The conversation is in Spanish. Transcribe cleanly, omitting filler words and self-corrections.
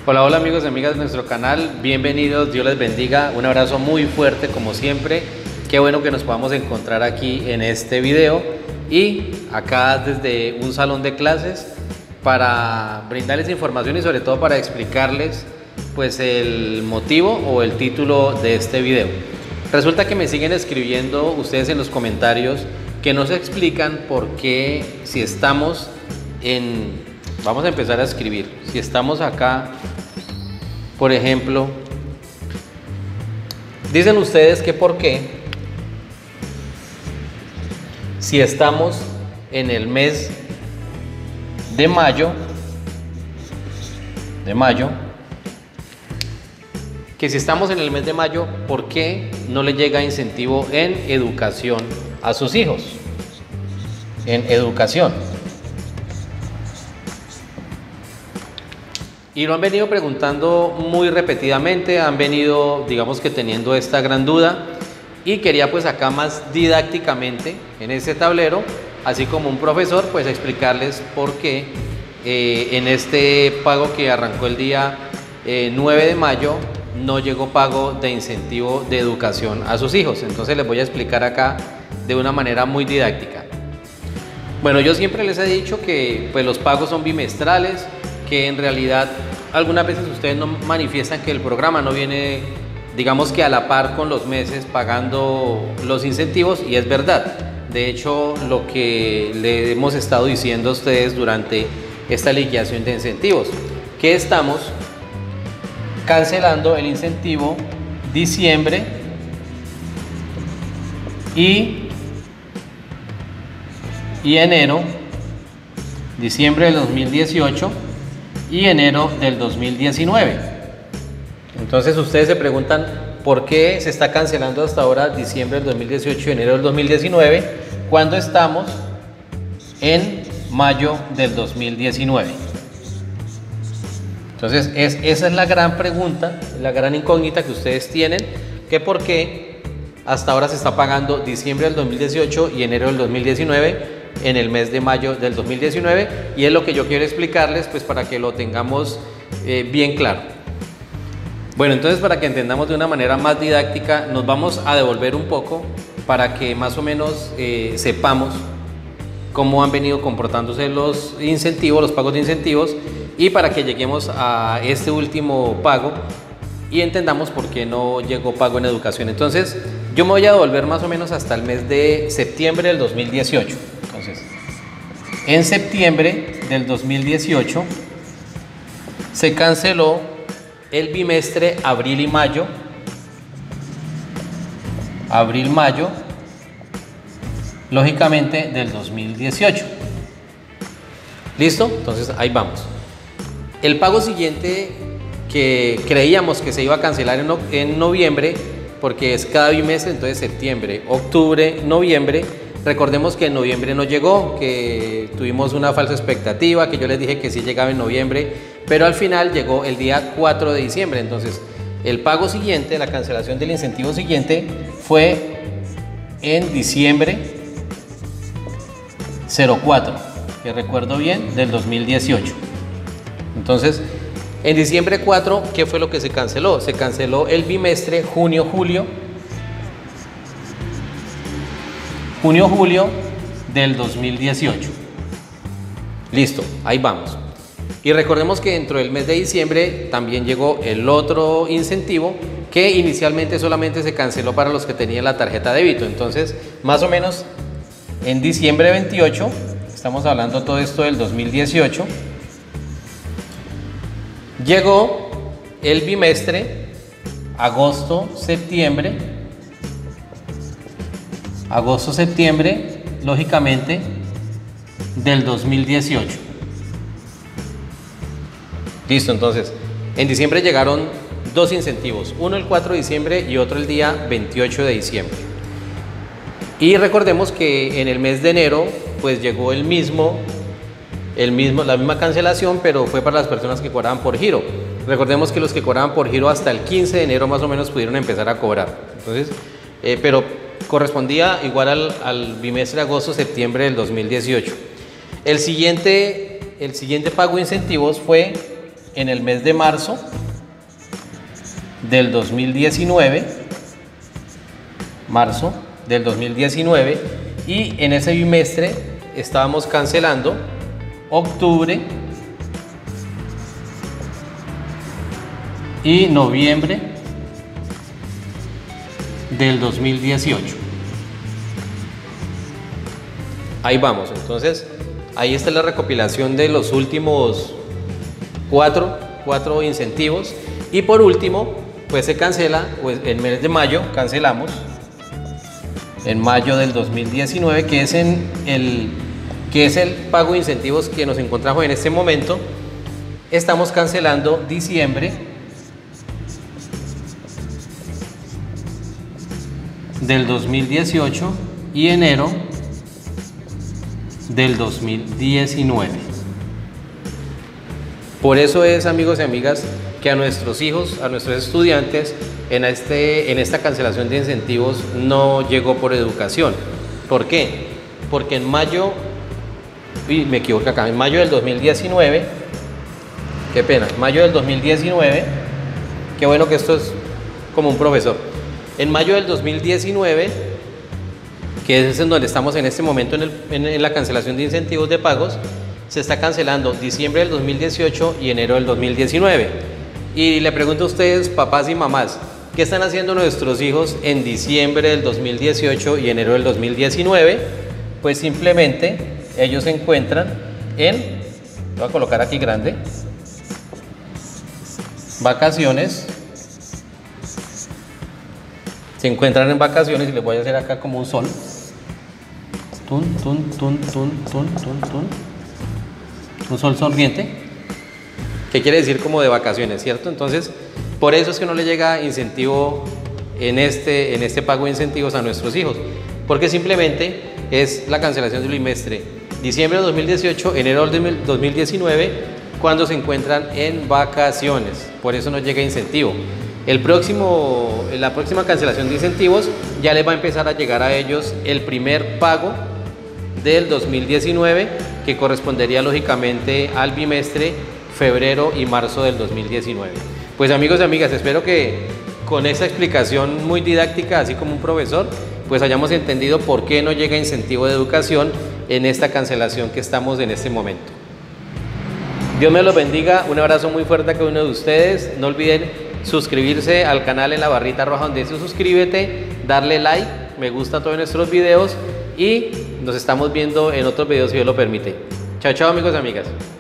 Hola, hola amigos y amigas de nuestro canal, bienvenidos, Dios les bendiga, un abrazo muy fuerte como siempre, qué bueno que nos podamos encontrar aquí en este video y acá desde un salón de clases para brindarles información y sobre todo para explicarles pues el motivo o el título de este video. Resulta que me siguen escribiendo ustedes en los comentarios que no se explican por qué si estamos en... Vamos a empezar a escribir, si estamos acá, por ejemplo, dicen ustedes que por qué, si estamos en el mes de mayo, que si estamos en el mes de mayo, ¿por qué no le llega incentivo en educación a sus hijos? En educación. Y lo han venido preguntando muy repetidamente, han venido, digamos que teniendo esta gran duda y quería pues acá más didácticamente en este tablero, así como un profesor, pues explicarles por qué en este pago que arrancó el día 9 de mayo no llegó pago de incentivo de educación a sus hijos. Entonces les voy a explicar acá de una manera muy didáctica. Bueno, yo siempre les he dicho que pues los pagos son bimestrales, que en realidad algunas veces ustedes no manifiestan que el programa no viene, digamos que a la par con los meses pagando los incentivos, y es verdad. De hecho, lo que le hemos estado diciendo a ustedes durante esta liquidación de incentivos, que estamos cancelando el incentivo diciembre y enero, diciembre del 2018 y enero del 2019. Entonces ustedes se preguntan por qué se está cancelando hasta ahora diciembre del 2018 y enero del 2019 cuando estamos en mayo del 2019. Entonces esa es la gran pregunta, la gran incógnita que ustedes tienen, que por qué hasta ahora se está pagando diciembre del 2018 y enero del 2019 en el mes de mayo del 2019, y es lo que yo quiero explicarles pues para que lo tengamos bien claro. Bueno, entonces para que entendamos de una manera más didáctica nos vamos a devolver un poco para que más o menos sepamos cómo han venido comportándose los incentivos, los pagos de incentivos, y para que lleguemos a este último pago y entendamos por qué no llegó pago en educación. Entonces yo me voy a devolver más o menos hasta el mes de septiembre del 2018. Entonces, en septiembre del 2018 se canceló el bimestre abril y mayo, lógicamente del 2018. ¿Listo? Entonces ahí vamos. El pago siguiente que creíamos que se iba a cancelar en noviembre, porque es cada bimestre, entonces septiembre, octubre, noviembre. Recordemos que en noviembre no llegó, que tuvimos una falsa expectativa, que yo les dije que sí llegaba en noviembre, pero al final llegó el día 4 de diciembre. Entonces el pago siguiente, la cancelación del incentivo siguiente fue en diciembre 04, que recuerdo bien, del 2018. Entonces en diciembre 4, ¿qué fue lo que se canceló? Se canceló el bimestre junio-julio del 2018. Listo, ahí vamos. Y recordemos que dentro del mes de diciembre también llegó el otro incentivo que inicialmente solamente se canceló para los que tenían la tarjeta de débito. Entonces, más o menos en diciembre 28, estamos hablando todo esto del 2018, llegó el bimestre agosto-septiembre, lógicamente, del 2018. Listo, entonces, en diciembre llegaron dos incentivos, uno el 4 de diciembre y otro el día 28 de diciembre. Y recordemos que en el mes de enero, pues llegó la misma cancelación, pero fue para las personas que cobraban por giro. Recordemos que los que cobraban por giro hasta el 15 de enero más o menos pudieron empezar a cobrar. Entonces, pero correspondía igual al bimestre agosto-septiembre del 2018. El siguiente pago de incentivos fue en el mes de marzo del 2019, y en ese bimestre estábamos cancelando octubre y noviembre del 2018. Ahí vamos, entonces ahí está la recopilación de los últimos cuatro incentivos, y por último pues se cancela, pues el mes de mayo cancelamos, en mayo del 2019, que es el pago de incentivos que nos encontramos en este momento. Estamos cancelando diciembre del 2018 y enero del 2019. Por eso es, amigos y amigas, que a nuestros hijos, a nuestros estudiantes, en esta cancelación de incentivos no llegó por educación. ¿Por qué? Porque en mayo, me equivoco acá, en mayo del 2019, qué pena, mayo del 2019, qué bueno que esto es como un profesor. En mayo del 2019, que es en donde estamos en este momento en la cancelación de incentivos de pagos, se está cancelando diciembre del 2018 y enero del 2019. Y le pregunto a ustedes, papás y mamás, ¿qué están haciendo nuestros hijos en diciembre del 2018 y enero del 2019? Pues simplemente ellos se encuentran voy a colocar aquí grande, vacaciones. Se encuentran en vacaciones, y les voy a hacer acá como un sol. Un sol sonriente, que quiere decir como de vacaciones, ¿cierto? Entonces, por eso es que no le llega incentivo en este pago de incentivos a nuestros hijos, porque simplemente es la cancelación del bimestre diciembre de 2018, enero del 2019, cuando se encuentran en vacaciones. Por eso no llega incentivo. La próxima cancelación de incentivos ya les va a empezar a llegar a ellos el primer pago del 2019, que correspondería lógicamente al bimestre febrero y marzo del 2019. Pues amigos y amigas, espero que con esta explicación muy didáctica, así como un profesor, pues hayamos entendido por qué no llega incentivo de educación en esta cancelación que estamos en este momento. Dios me los bendiga, un abrazo muy fuerte a cada uno de ustedes. No olviden suscribirse al canal en la barrita roja donde dice suscríbete, darle like, me gusta a todos nuestros videos, y nos estamos viendo en otros videos si Dios lo permite. Chao, chao amigos y amigas.